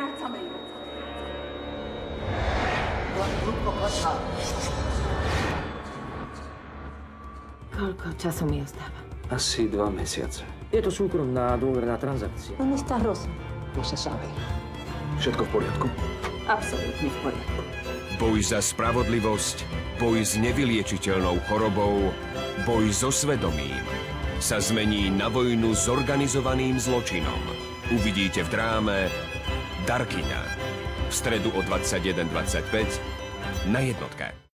Strácame ju. Koľko času mi ostáva? Asi 2 mesiace. Je to súkromná dôverná transakcia. No está hrozno. No sa sabe. Všetko v poriadku? Absolútne v poriadku. Boj za spravodlivosť, boj s nevyliečiteľnou chorobou, boj so svedomím sa zmení na vojnu s organizovaným zločinom. Uvidíte v dráme Darkyňa v stredu o 21:25 na Jednotke.